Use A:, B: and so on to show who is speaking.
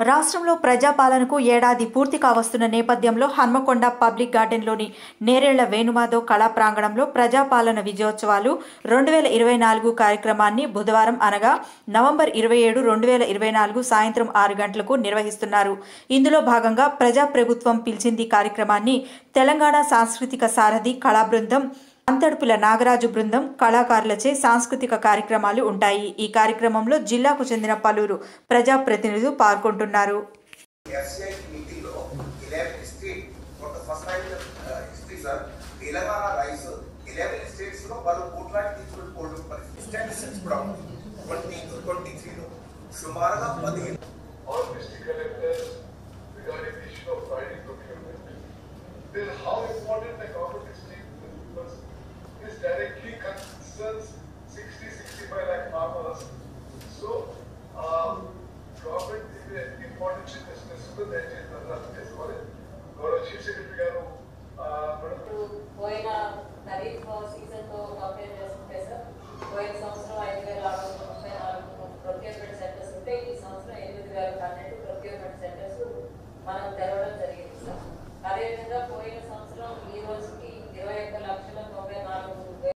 A: రాష్ట్రంలో ప్రజాపాలనకు ఏడాది పూర్తి కావస్తున్న నేపథ్యంలో హన్మకొండ పబ్లిక్ గార్డెన్లోని నేరేళ్ల వేణుమాధవ్ కళా ప్రాంగణంలో ప్రజాపాలన విజయోత్సవాలు 2024 కార్యక్రమాన్ని బుధవారం అనగా నవంబర్ 27, 2024 సాయంత్రం 6 గంటలకు నిర్వహిస్తున్నారు. ఇందులో భాగంగా ప్రజాప్రభుత్వం పిలిచింది కార్యక్రమాన్ని తెలంగాణ సాంస్కృతిక సారథి కళా బృందం, అంతడుపుల నాగరాజు బృందం కళాకారులచే సాంస్కృతిక కార్యక్రమాలు ఉంటాయి. ఈ కార్యక్రమంలో జిల్లాకు చెందిన పలువురు ప్రజాప్రతినిధులు పాల్గొంటున్నారు.
B: Directly concerns 60-65 lakh farmers. So, government is important in this.